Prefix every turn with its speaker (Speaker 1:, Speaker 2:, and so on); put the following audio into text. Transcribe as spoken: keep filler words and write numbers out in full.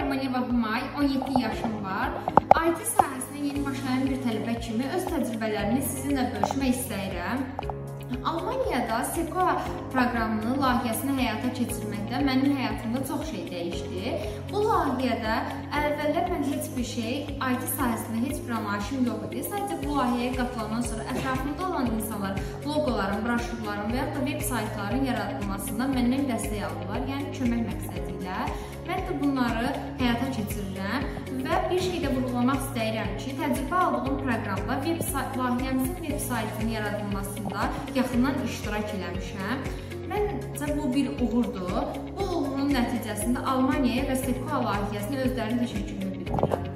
Speaker 1: Yarmaniyeva Humay, on yeddi yaşım var. I T sahəsinə yeni başlayan bir tələbə kimi öz təcrübələrini sizinlə bölüşmək istəyirəm. Almaniyada SECOA proqramının layihəsini həyata keçirməkdə mənim həyatımda çox şey dəyişdi. Bu layihədə əvvəllər mən heç bir şey, I T sahəsində heç bir anlayışım yox idi. Sadəcə bu layihəyə qatılandan sonra ətrafımda olan insanlar loqoların, broşurların və ya da veb saytların yaradılmasında məndən dəstək aldılar, yəni kömək məqsədi ilə. Mən də bunları həyata keçirirəm və bir şey də vurğulamaq istəyirəm ki, təcrübə aldığım proqramda veb layihəmizin veb saytının yaradılmasında yaxından iştirak eləmişəm. Məncə bu bir uğurdur. Bu uğurun nəticəsində Almaniyaya və SECOA layihəsinə özlərinin təşəkkürünü bildirirəm.